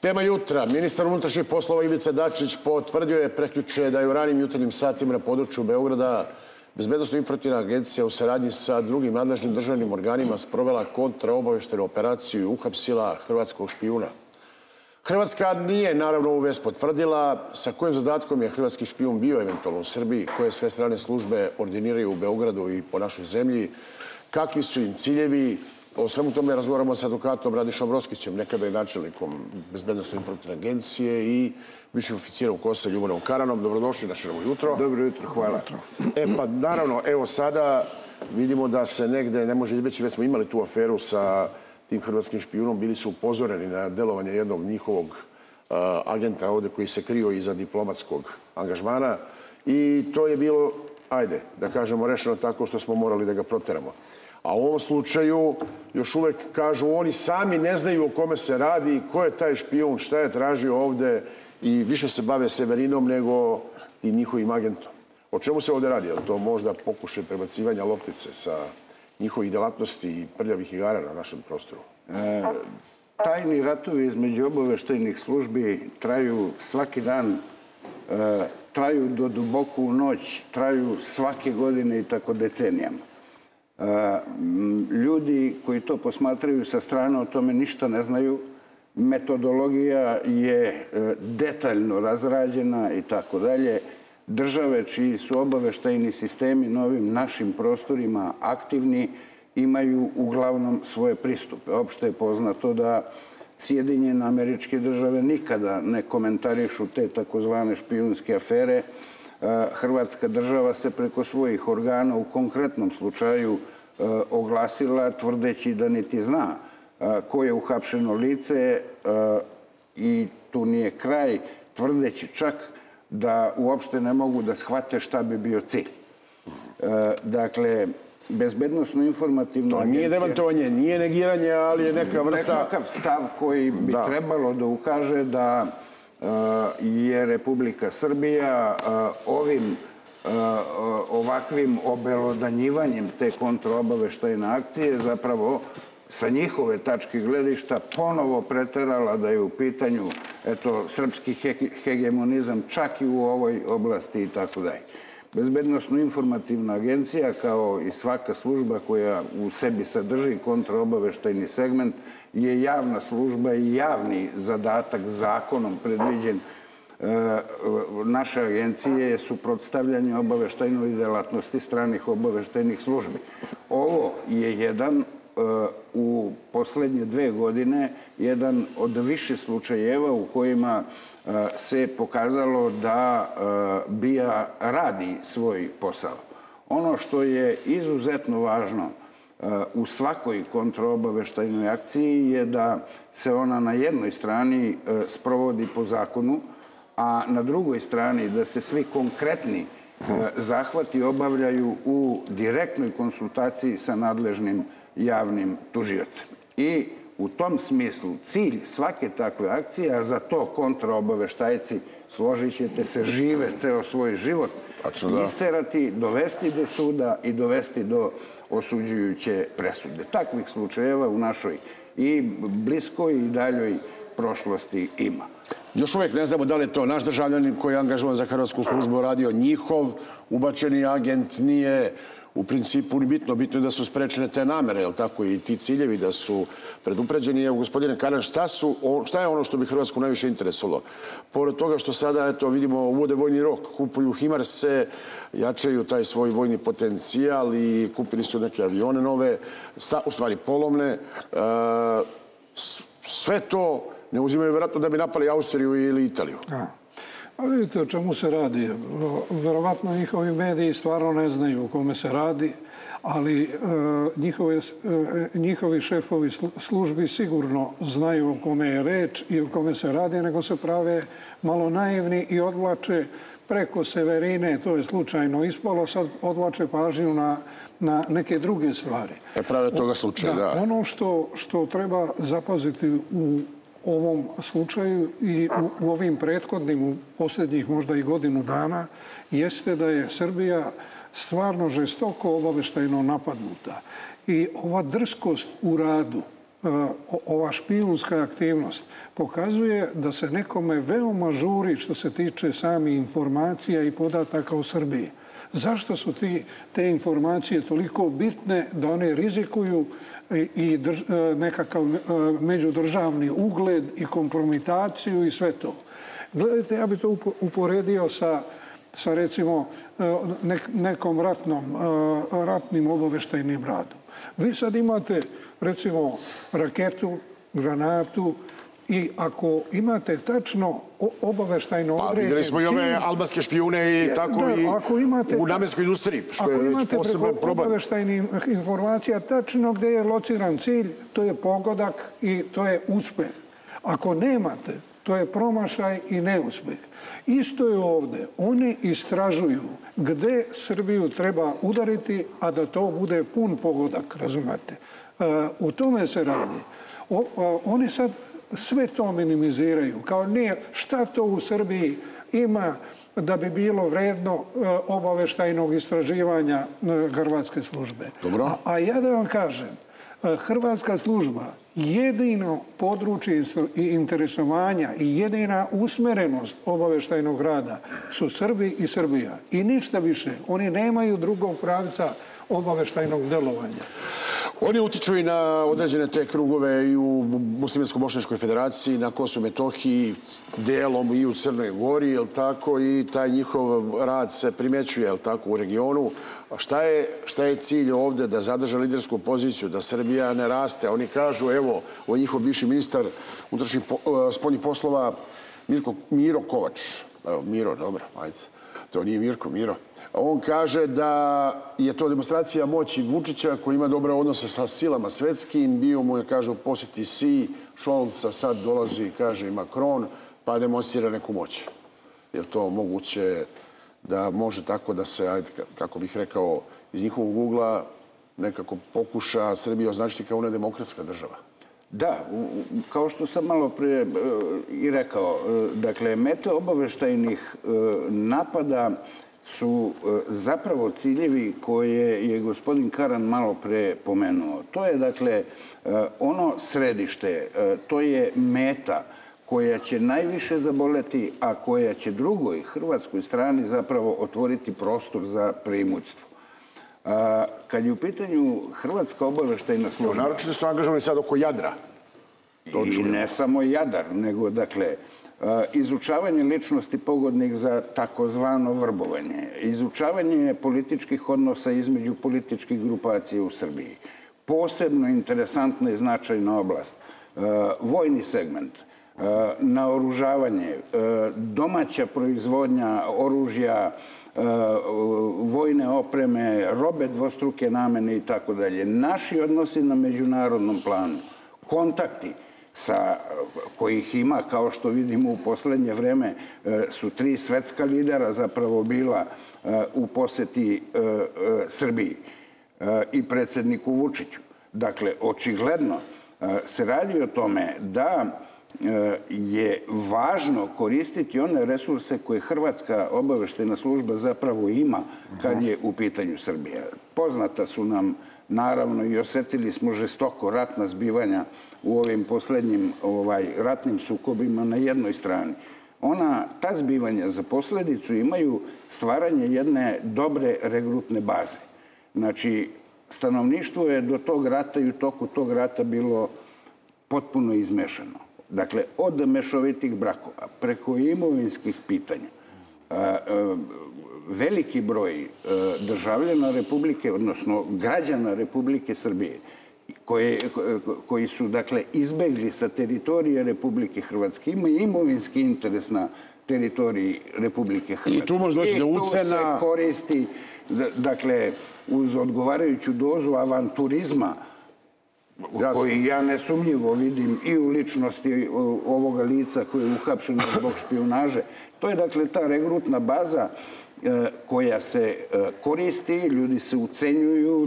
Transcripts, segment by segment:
Tema jutra. Ministar unutrašnjih poslova Ivica Dačić potvrdio je prekjuče da je u ranim jutarnjim satima na području Beograda Bezbednosno-informativna agencija u saradnji sa drugim nadležnim državnim organima sprovela kontraobaveštenu operaciju i uhapsila hrvatskog špijuna. Hrvatska nije naravno ovu vest potvrdila. Sa kojim zadatkom je hrvatski špijun bio eventualno u Srbiji, koje sve strane službe ordiniraju u Beogradu i po našoj zemlji, kakvi su im ciljevi. O svemu tome razgovaramo sa advokatom Radišom Roskićem, nekada i načelnikom Bezbednosno-informativne agencije i višim oficijerom KOS-a Ljubanom Karanom. Dobrodošli na Široko jutro. Dobro jutro, hvala. Pa naravno, evo sada vidimo da se negde ne može izbeći, već smo imali tu aferu sa tim hrvatskim špijunom, bili su upozoreni na delovanje jednog njihovog agenta ovde koji se krio iza diplomatskog angažmana i to je bilo, ajde, da kažemo, rešeno tako što smo morali da ga proteramo. A u ovom slučaju još uvek kažu oni sami ne znaju o kome se radi, ko je taj špijun, šta je tražio ovde i više se bave Severinom nego i njihovim agentom. O čemu se ovde radi? Je li to možda pokušaj prebacivanja loptice sa njihovih delatnosti i prljavih igara na našem prostoru? Tajni ratovi između obaveštajnih službi traju svaki dan, traju do duboko u noć, traju svake godine i tako decenijama. Ljudi koji to posmatraju sa strane o tome ništa ne znaju. Metodologija je detaljno razrađena i tako dalje. Države čiji su obaveštajni sistemi na ovim našim prostorima aktivni imaju uglavnom svoje pristupe. Opšte je poznato da Sjedinjene Američke Države nikada ne komentarišu te takozvane špijunske afere. Hrvatska država se preko svojih organa u konkretnom slučaju oglasila tvrdeći da niti zna ko je uhapšeno lice i tu nije kraj, tvrdeći čak da uopšte ne mogu da shvate šta bi bio cilj. Dakle, Bezbednosno-informativna agencija... To nije demantovanje, nije negiranje, ali je neka vrsta... Nekakav stav koji bi trebalo da ukaže da je Republika Srbija ovakvim obelodanjivanjem te kontraobaveštajne akcije zapravo sa njihove tačke gledišta ponovo preterala da je u pitanju srpski hegemonizam čak i u ovoj oblasti i tako dalje. Bezbednosno-informativna agencija, kao i svaka služba koja u sebi sadrži kontraobaveštajni segment, je javna služba i javni zadatak zakonom predviđen naše agencije je suprotstavljanje obaveštajnoj delatnosti stranih obaveštajnih službi. Ovo je jedan u poslednje 2 godine jedan od više slučajeva u kojima se pokazalo da BIA radi svoj posao. Ono što je izuzetno važno u svakoj kontraobaveštajnoj akciji je da se ona na jednoj strani sprovodi po zakonu, a na drugoj strani da se svi konkretni zahvati obavljaju u direktnoj konsultaciji sa nadležnim javnim tužiocem. I u tom smislu cilj svake takve akcije, a za to kontraobaveštajci, složit ćete se, žive ceo svoj život, isterati, dovesti do suda i dovesti do osuđujuće presude. Takvih slučajeva u našoj i bliskoj i daljoj prošlosti ima. Još uvijek ne znamo da li je to naš državljanin koji je angažovan za hrvatsku službu radio njihov ubačeni agent, nije u principu ni bitno. Bitno je da su sprečene te namere, je li tako, i ti ciljevi da su predupređeni. Evo, gospodine Karan, šta je ono što bi Hrvatsku najviše interesovalo? Pored toga što sada, eto, vidimo, uvode vojni rok, kupuju HIMARS-e, jačaju taj svoj vojni potencijal i kupili su neke avione nove, u stvari polovne. Sve to ne uzimaju vjerojatno da bi napali Austriju ili Italiju. A vidite o čemu se radi. Verovatno njihovi mediji stvarno ne znaju o kome se radi, ali njihovi šefovi službi sigurno znaju o kome je reč i o kome se radi, nego se prave malo naivni i odvlače preko Severine, to je slučajno ispalo, sad odvlače pažnju na neke druge stvari. Prave toga slučaja, da. Ono što treba zapaziti u ovom slučaju i u ovim prethodnim, u posljednjih možda i godinu dana, jeste da je Srbija stvarno žestoko obaveštajno napadnuta. I ova drskost u radu ova špijunska aktivnost pokazuje da se nekome veoma žuri što se tiče samih informacija i podataka u Srbiji. Zašto su te informacije toliko bitne da one rizikuju i nekakav međudržavni ugled i kompromitaciju i sve to? Gledajte, ja bih to uporedio sa recimo nekom ratnim obaveštajnim radom. Vi sad imate recimo raketu, granatu i ako imate tačno obaveštajno određen... Pa vidjeli smo i ove albanske špijune i tako i u namenskoj industriji, što je već poseban problem. Ako imate preko obaveštajnih informacija tačno gdje je lociran cilj, to je pogodak i to je uspeh. Ako nemate, to je promašaj i neuspeh. Isto je ovdje. Oni istražuju gdje Srbiju treba udariti, a da to bude pun pogodak, razumete. U tome se radi. Oni sad sve to minimiziraju. Kao nije šta to u Srbiji ima da bi bilo vredno obaveštajnog istraživanja hrvatske službe. Dobro. A ja da vam kažem, hrvatska služba jedino područje interesovanja i jedina usmerenost obaveštajnog rada su Srbi i Srbija. I ništa više. Oni nemaju drugog pravca obaveštajnog delovanja. Oni utiču i na određene te krugove i u Muslimansko-bošnjačkoj federaciji, na Kosovu i Metohiji, delom i u Crnoj Gori, jel tako, i taj njihov rad se primjećuje, jel tako, u regionu. A šta je cilj ovdje? Da zadrže lidersku poziciju, da Srbija ne raste. Oni kažu, evo, ovo je njihov bivši ministar unutrašnjih spoljnih poslova Miro Kovač. Evo, Miro, dobro, ajde. To nije Mirko, Miro. On kaže da je to demonstracija moći Vučića koji ima dobre odnose sa silama svetskim. Bio mu je, kaže, u posjeti Xi, Scholza, sad dolazi, kaže, i Macron, pa demonstrira neku moć. Je to moguće da može tako da se, ajde, kako bih rekao, iz njihovog ugla nekako pokuša Srbija označiti kao ona demokratska država? Da, kao što sam malo prije i rekao, dakle, mete obaveštajnih napada su zapravo ciljevi koje je gospodin Karan malo pre pomenuo. To je, dakle, ono središte, to je meta koja će najviše zaboleti, a koja će drugoj hrvatskoj strani zapravo otvoriti prostor za preimućstvo. Kad je u pitanju hrvatska obaveštajna služba... Naročito su angažovani sad oko Jadra. I ne samo Jadar, nego, dakle, izučavanje ličnosti pogodnih za takozvano vrbovanje, izučavanje političkih odnosa između političkih grupacija u Srbiji, posebno interesantna i značajna oblast, vojni segment, naoružavanje, domaća proizvodnja oružja, vojne opreme, robe dvostruke namene i tako dalje. Naši odnosi na međunarodnom planu, kontakti kojih ima, kao što vidimo u poslednje vreme, su 3 svetska lidera zapravo bila u poseti Srbiji i predsjedniku Vučiću. Dakle, očigledno se radi o tome da je važno koristiti one resurse koje hrvatska obaveštajna služba zapravo ima kad je u pitanju Srbija. Poznata su nam, naravno, i osjetili smo žestoko ratna zbivanja u ovim posljednjim ratnim sukobima na jednoj strani. Ta zbivanja za posljedicu imaju stvaranje jedne dobre regrutne baze. Znači, stanovništvo je do tog rata i u toku tog rata bilo potpuno izmešano. Dakle, od mešovitih brakova preko imovinskih pitanja, veliki broj državljana Republike, odnosno građana Republike Srbije, koji su, dakle, izbegli sa teritorije Republike Hrvatske, imaju imovinski interes na teritoriji Republike Hrvatske. I tu može doći do ucena. I tu se koristi, dakle, uz odgovarajuću dozu avanturizma, koji ja nesumnjivo vidim i u ličnosti ovoga lica koje je uhapšeno zbog špijunaže. To je, dakle, ta regrutna baza koja se koristi, ljudi se ucenjuju,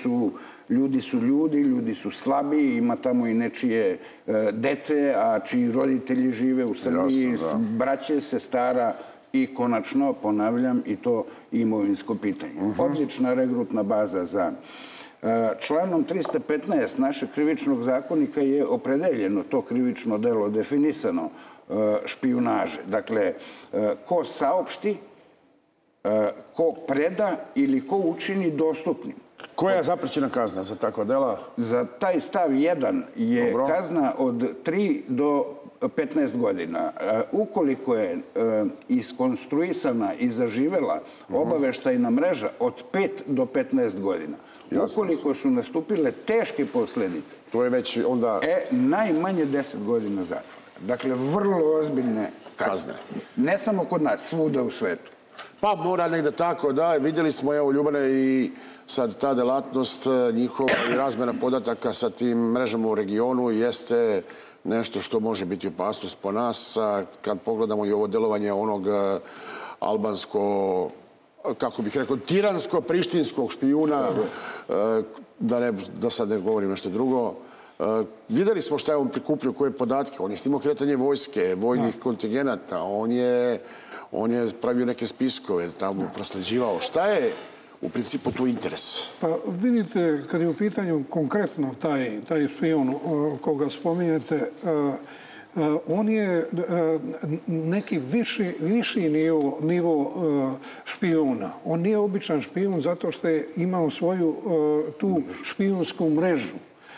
ljudi su slabi, ima tamo i nečije dece, a čiji roditelji žive u Srbiji, braće, sestara i konačno, ponavljam, i to imovinsko pitanje. Odlična regrutna baza za Članom 315 našeg krivičnog zakonika je opredeljeno to krivično delo, definisano špijunaže. Dakle, ko saopšti, ko preda ili ko učini dostupnim. Koja je zaprećena kazna za takva dela? Za taj stav 1 je kazna od 3 do 15 godina. Ukoliko je iskonstruisana i zaživela obaveštajna mreža od 5 do 15 godina, ukoliko su nastupile teške posljedice, to je već onda najmanje 10 godina zatvora. Dakle, vrlo ozbiljne kazne. Ne samo kod nas, svuda u svetu. Pa mora negde tako, da. Vidjeli smo, evo, Ljubane, i sad ta delatnost njihova i razmjena podataka sa tim mrežama u regionu jeste nešto što može biti opasnost po nas. Kad pogledamo i ovo delovanje onog albansko, kako bih rekao, tiransko-prištinskog špijuna, da sad ne govorim nešto drugo, vidjeli smo šta je on prikupljio, koje podatke. On je snimao kretanje vojske, vojnih kontingenata, on je pravio neke spiskove, tamo prosleđivao. Šta je u principu tu interes? Pa vidite, kad je u pitanju konkretno taj špijun koga spominjete, on je neki viši nivo špijuna. On nije običan špijun zato što je imao svoju tu špijunsku mrežu.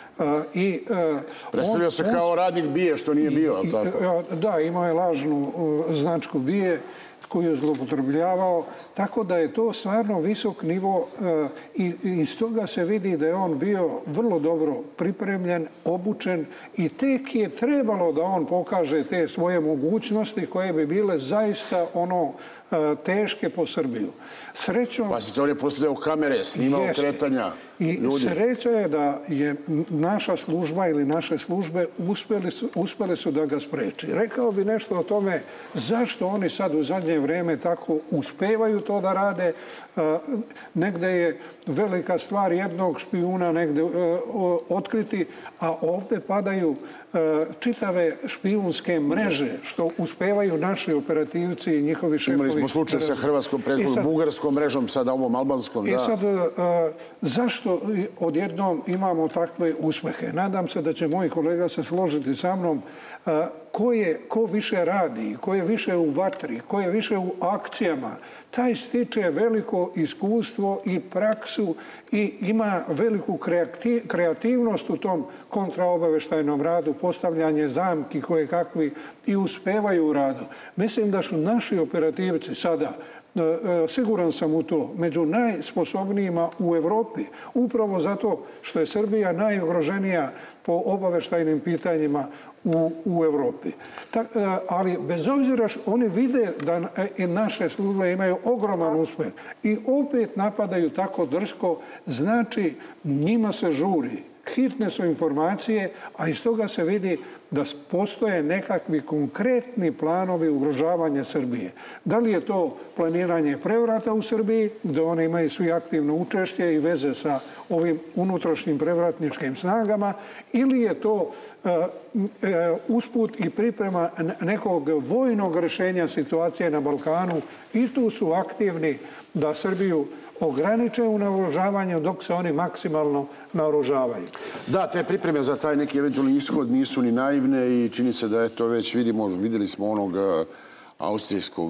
Predstavio se kao radnik BIA, što nije bio. Da, imao je lažnu značku BIA koju je zloupotrebljavao, tako da je to stvarno visok nivo i iz toga se vidi da je on bio vrlo dobro pripremljen, obučen i tek je trebalo da on pokaže te svoje mogućnosti koje bi bile zaista teške po Srbiju. Srećom... Pazite, on je postavljao kamere, snimao kretanja ljudi. I sreća je da je naša služba ili naše službe uspjeli su da ga spreči. Rekao bi nešto o tome zašto oni sad u zadnje vrijeme tako uspevaju to da rade. Negde je velika stvar jednog špijuna negde otkriti, a ovdje padaju čitave špijunske mreže što uspevaju naši operativci i njihovi šefovi. Imali smo slučaj sa hrvatskom prethodnom bugarskom mrežom, sada ovom albanskom. I sad, zašto odjednom imamo takve uspehe? Nadam se da će moji kolega se složiti sa mnom. Ko više radi, ko je više u vatri, ko je više u akcijama, taj stiče veliko iskustvo i praksu i ima veliku kreativnost u tom kontraobaveštajnom radu, postavljanje zamki koje kakvi i uspevaju u radu. Mislim da su naši operativci sada, siguran sam u to, među najsposobnijima u Evropi, upravo zato što je Srbija najugroženija po obaveštajnim pitanjima u Evropi. Ali bez obzira što oni vide da naše službe imaju ogroman uspeh i opet napadaju tako drsko, znači njima se žuri. Hitne su informacije, a iz toga se vidi da postoje nekakvi konkretni planovi ugrožavanja Srbije. Da li je to planiranje prevrata u Srbiji, gdje one imaju svi aktivno učešće i veze sa ovim unutrašnjim prevratničkim snagama, ili je to usput i priprema nekog vojnog rješenja situacije na Balkanu i tu su aktivni da Srbiju ograniče u naoružavanju dok se oni maksimalno naoružavaju. Da, te pripreme za taj neki eventualni ishod nisu ni naivne i čini se da je to već vidjeli smo onog austrijskog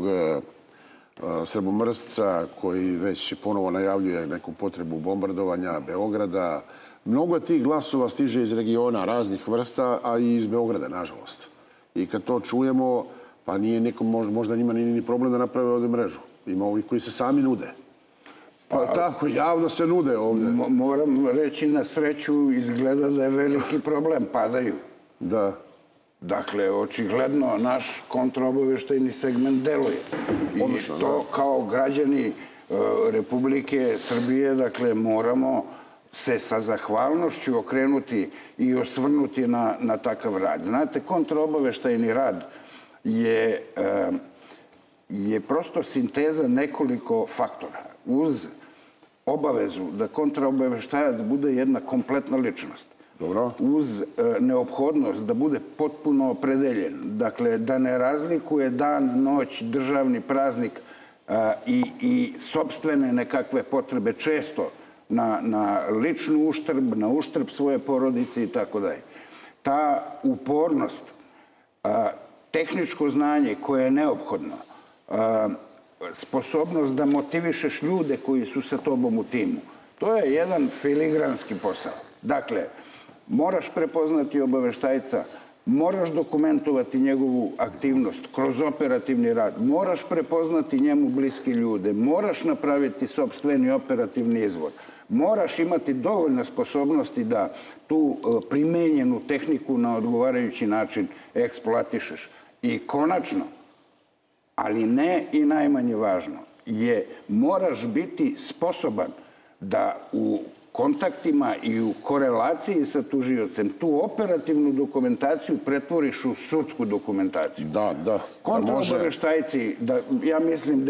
srbomrsca koji već ponovo najavljuje neku potrebu bombardovanja Beograda. Mnogo tih glasova stiže iz regiona raznih vrsta, a i iz Beograda, nažalost. I kad to čujemo, pa nije nekom, možda njima nije ni problem da naprave ovdje mrežu. Ima ovih koji se sami nude. Pa tako, javno se nude ovdje. Moram reći, na sreću izgleda da je veliki problem. Padaju. Da. Dakle, očigledno naš kontraobaveštajni segment deluje. I to kao građani Republike Srbije, dakle, moramo se sa zahvalnošću okrenuti i osvrnuti na takav rad. Znate, kontraobaveštajni rad je prosto sinteza nekoliko faktora. Uz obavezu da kontraobaveštajac bude jedna kompletna ličnost. Uz neophodnost da bude potpuno opredeljen. Dakle, da ne razlikuje dan, noć, državni praznik i sopstvene nekakve potrebe. Često na ličnu uštrb, na uštrb svoje porodice i tako dalje. Ta upornost, tehničko znanje koje je neophodno, sposobnost da motivišeš ljude koji su sa tobom u timu, to je jedan filigranski posao. Dakle, moraš prepoznati obaveštajca, moraš dokumentovati njegovu aktivnost kroz operativni rad, moraš prepoznati njemu bliski ljude, moraš napraviti sopstveni operativni izvor, moraš imati dovoljno sposobnosti da tu primenjenu tehniku na odgovarajući način eksploatišeš. I konačno, ali ne i najmanje važno, moraš biti sposoban da u kontaktima i u korelaciji sa tužiocem tu operativnu dokumentaciju pretvoriš u sudsku dokumentaciju. Da. Kontraobaveštajci, ja mislim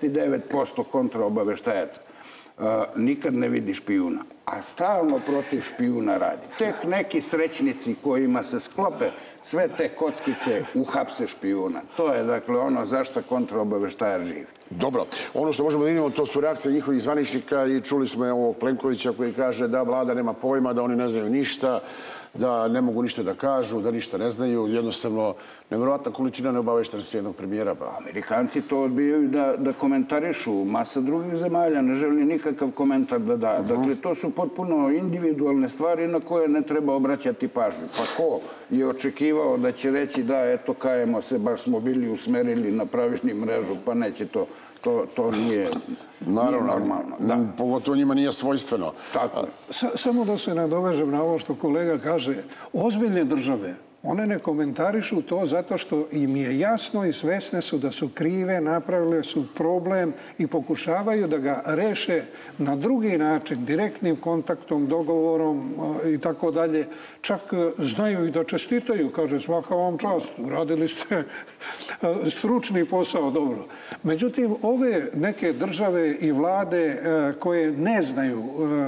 99% kontraobaveštajaca, nikad ne vidi špijuna, a stalno protiv špijuna radi. Tek neki srećnici kojima se sklope sve te kockice uhapse špijuna. To je, dakle, ono zašto kontraobaveštajac živi. Dobro. Ono što možemo da vidimo, to su reakcije njihovih zvaničnika i čuli smo ovog Plenkovića koji kaže da vlada nema pojma, da oni ne znaju ništa, da ne mogu ništa da kažu, da ništa ne znaju. Jednostavno, nevjerovatna količina neobaveštenosti jednog premijera. Amerikanci to odbijaju da komentarišu. Masa drugih zemalja ne želi nikakav komentar da da. Dakle, to su potpuno individualne stvari na koje ne treba obraćati pažnju. Pa ko je očekivao da će reći da, eto, kajemo se, baš smo bili usmerili, napravili mrežu, pa neće to. To nije normalno. Pogotovo njima nije svojstveno. Samo da se nadovežem na ovo što kolega kaže, ozbiljne države, one ne komentarišu to zato što im je jasno i svesne su da su krive, napravile su problem i pokušavaju da ga reše na drugi način, direktnim kontaktom, dogovorom i tako dalje. Čak znaju i da čestitaju, kaže svaka vam čast, radili ste stručni posao, dobro. Međutim, ove neke države i vlade koje ne znaju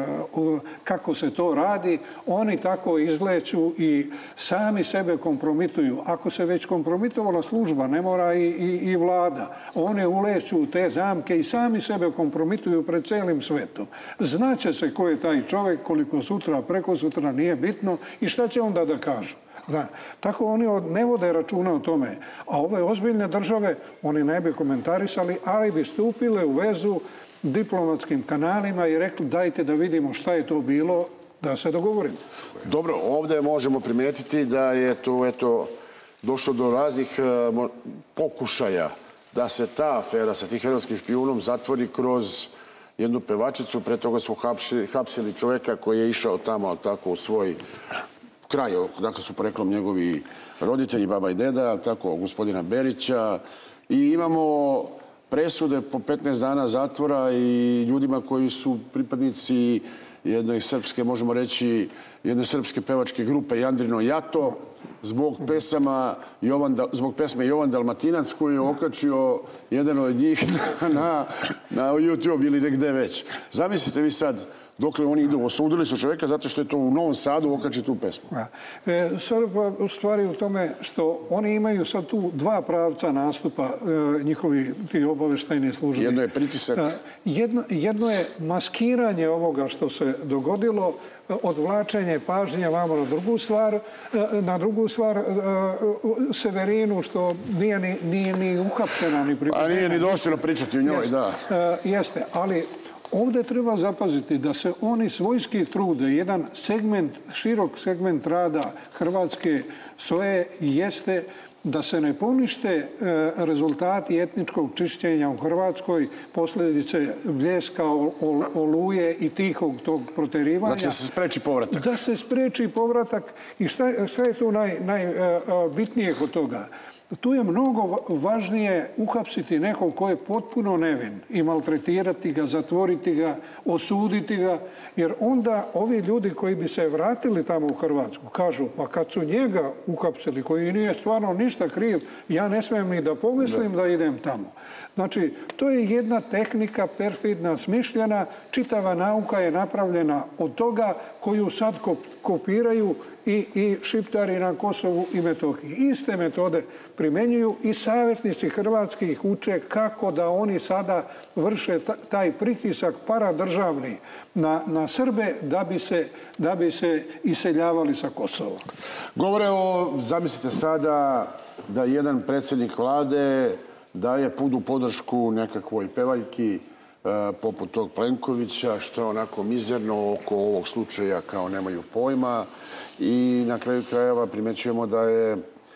kako se to radi, oni tako izleću i sami sebe kompromituju. Ako se već kompromitovala služba, ne mora i vlada. One uleću u te zamke i sami sebe kompromituju pred celim svetom. Znaće se ko je taj čovjek, koliko sutra, preko sutra, nije bitno i šta će onda da kažu. Tako oni ne vode računa o tome. A ove ozbiljne države, oni ne bi komentarisali, ali bi stupile u vezu diplomatskim kanalima i rekli dajte da vidimo šta je to bilo, da se dogovorimo. Dobro, ovdje možemo primijetiti da je to došlo do raznih pokušaja da se ta afera sa tim hrvatskim špijunom zatvori kroz jednu pevačicu. Pre toga su hapsili čovjeka koji je išao tamo tako u svoj kraj, dakle su poreklom njegovi roditelji, baba i deda, tako gospodina Berića. I imamo presude po 15 dana zatvora i ljudima koji su pripadnici jednoj srpske, možemo reći, jedne srpske pevačke grupe Jandrino Jato zbog pesme Jovan Dalmatinac koju je okačio jedan od njih na YouTube ili negde već. Zamislite vi sad dokle oni idu, osudili su čovjeka zato što je to u Novom Sadu okači tu pesmu. U stvari u tome što oni imaju sad tu dva pravca nastupa njihovi ti obaveštajni službi. Jedno je pritisak. Jedno je maskiranje ovoga što se dogodilo, odvlačenje pažnje vamo na drugu stvar Severinu što nije ni uhapšena ni pripadena. A nije ni dostojno pričati u njoj, da. Jeste, ali ovdje treba zapaziti da se oni svojski trude, jedan segment, širok segment rada Hrvatske SOE jeste da se ne ponište rezultati etničkog čišćenja u Hrvatskoj, posljedice Bljeska, Oluje i tihog tog proterivanja. Znači da se spreči povratak. Da se spreči povratak. I šta je tu najbitnije kod toga? Tu je mnogo važnije uhapsiti nekog ko je potpuno nevin i maltretirati ga, zatvoriti ga, osuditi ga, jer onda ovi ljudi koji bi se vratili tamo u Hrvatsku kažu pa kad su njega uhapsili, koji nije stvarno ništa kriv, ja ne smijem ni da pomislim da idem tamo. Znači, to je jedna tehnika perfidna, smišljena, čitava nauka je napravljena od toga koju sad kopiraju i Šiptari na Kosovu i Metohiji. Iste metode primenjuju i savjetnici hrvatskih uče kako da oni sada vrše taj pritisak paradržavni na Srbe da bi se iseljavali sa Kosova. Govore o, zamislite sada, da jedan predsjednik vlade daje punu podršku nekakvoj pevaljki poput tog Plenkovića, što je onako mizerno oko ovog slučaja kao nemaju pojma. I na kraju krajeva primećujemo da je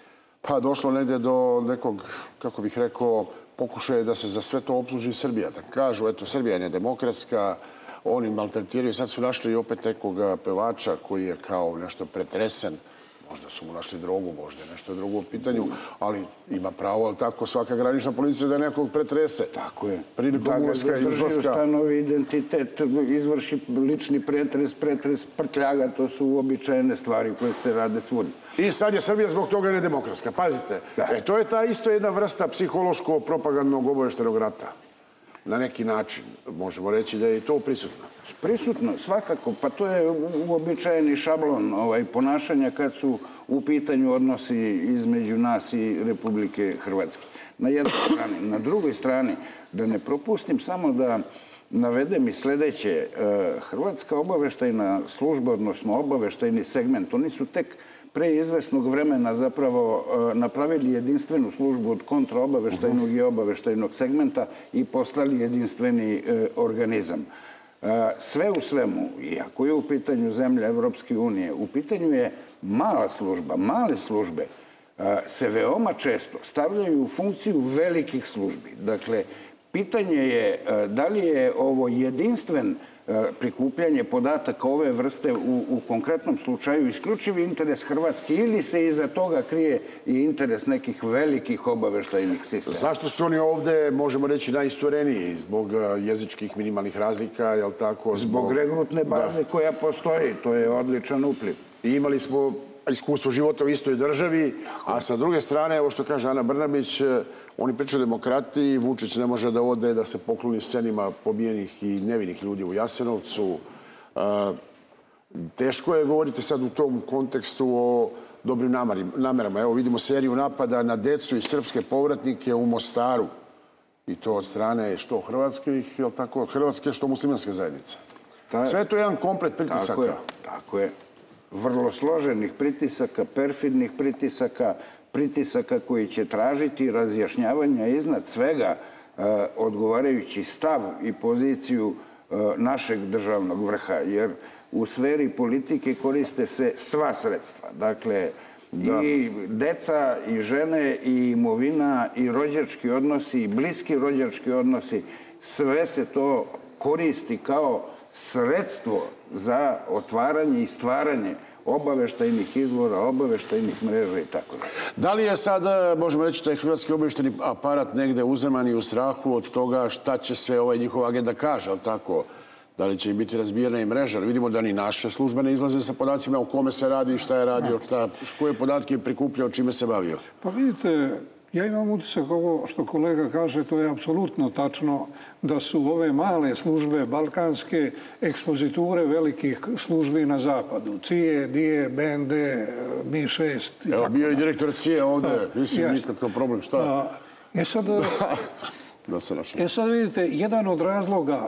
došlo negdje do nekog, kako bih rekao, pokušaja da se za sve to optuži Srbija. Da kažu, eto, Srbija je nedemokratska, oni maltretiraju. Sad su našli opet nekog pevača koji je kao nešto pretresen. Možda su mu našli drogu, možda je nešto drugo u pitanju, ali ima pravo, ali tako, svaka granična policija da nekog pretrese. Tako je. Prilikom ulaska i izlaska. Ustanovi identitet, izvrši lični pretres prtljaga, to su uobičajene stvari koje se rade svud. I sad je Srbija zbog toga nedemokratska. Pazite, to je ta isto jedna vrsta psihološko-propagandnog obaveštenog rata. Na neki način. Možemo reći da je i to prisutno. Prisutno, svakako. Pa to je uobičajeni šablon ponašanja kad su u pitanju odnosi između nas i Republike Hrvatske. Na jednoj strani. Na drugoj strani, da ne propustim, samo da navedem i sljedeće. Hrvatska obaveštajna služba, odnosno obaveštajni segment, oni su tek pre izvesnog vremena zapravo napravili jedinstvenu službu od kontraobaveštajnog i obaveštajnog segmenta i poslali jedinstveni organizam. Sve u svemu, iako je u pitanju zemlja Evropske unije, u pitanju je mala služba. Male službe se veoma često stavljaju u funkciju velikih službi. Dakle, pitanje je da li je ovo jedinstven prikupljanje podataka ove vrste u konkretnom slučaju isključivi interes Hrvatske ili se iza toga krije i interes nekih velikih obaveštajnih sistema. Zašto su oni ovdje, možemo reći, najistureniji? Zbog jezičkih minimalnih razlika, je li tako? Zbog regrutne baze koja postoji. To je odličan upliv. I imali smo iskustvo života u istoj državi, a sa druge strane, ovo što kaže Ana Brnabić, oni pričaju o demokratiji, Vučić ne može da ode da se pokloni scenima pobijenih i nevinih ljudi u Jasenovcu. Teško je govoriti sad u tom kontekstu o dobrim namerama. Evo vidimo seriju napada na decu i srpske povratnike u Mostaru. I to od strane što hrvatskih, jel tako, hrvatske, što muslimanske zajednice. Sve je to jedan komplet pritisaka. Tako je. Vrlo složenih pritisaka, perfidnih pritisaka, pritisaka koji će tražiti razjašnjavanja iznad svega odgovarajući stav i poziciju našeg državnog vrha, jer u sferi politike koriste se sva sredstva. Dakle, i deca, i žene, i imovina, i rođački odnosi, i bliski rođački odnosi, sve se to koristi kao sredstvo za otvaranje i stvaranje obaveštajnih izvora, obaveštajnih mreža i tako da. Da li je sad, možemo reći, taj hrvatski obaveštajni aparat negde uzeman i u strahu od toga šta će sve ovaj njihova agenda kaže, ali tako? Da li će im biti razbijena i mreža? Vidimo da ni naše službe ne izlaze sa podacima o kome se radi, šta je radio, koje podatke je prikupljao, čime se bavio. Pa vidite, ja imam utisak ovo što kolega kaže, to je apsolutno tačno da su ove male službe balkanske ekspoziture velikih službi na zapadu. CIE, DIE, BND, Mi-6 i tako. Evo, bio je direktor CIE ovdje, mislim, nikakav problem, šta? Sad vidite, jedan od razloga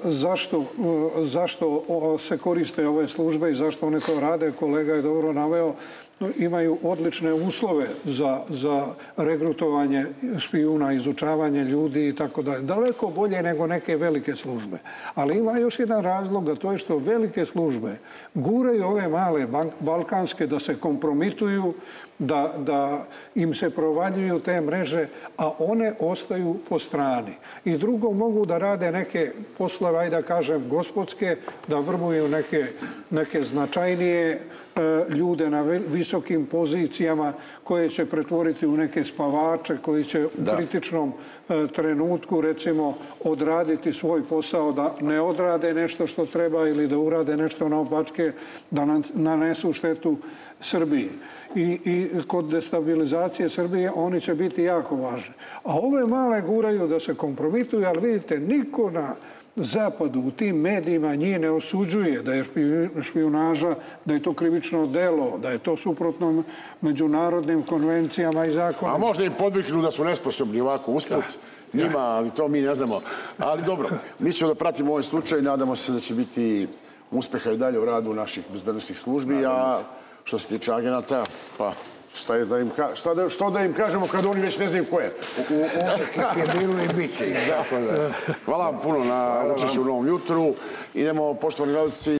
zašto se koriste ove službe i zašto one to rade, kolega je dobro naveo, imaju odlične uslove za regrutovanje špijuna, izučavanje ljudi i tako dalje. Daleko bolje nego neke velike službe. Ali ima još jedan razlog, a to je što velike službe guraju ove male balkanske da se kompromituju, da im se provaljuju te mreže, a one ostaju po strani. I drugo, mogu da rade neke poslove, ajde da kažem, gospodske, da vrbuju neke značajnije ljude na visokim pozicijama koje će pretvoriti u neke spavače koji će u kritičnom trenutku, recimo, odraditi svoj posao, da ne odrade nešto što treba ili da urade nešto naopačke, da nanesu štetu Srbiji. I kod destabilizacije Srbije oni će biti jako važni. A ove male guraju da se kompromituju, ali vidite, niko Zapadu u tim medijima njih ne osuđuje da je špijunaža, da je to krivično delo, da je to suprotno međunarodnim konvencijama i zakonima. A možda im podviknu da su nesposobni ovako usput. Njima, ali to mi ne znamo. Ali dobro, mi ćemo da pratimo ovaj slučaj i nadamo se da će biti uspeha i dalje u radu naših bezbednosnih službi, a što se tiče agenata, pa što da im kažemo kad oni već ne znaju ko je. Uvijek je bilo i bit će. Hvala vam puno na učešću u Novom jutru. Idemo, poštovani gledalci,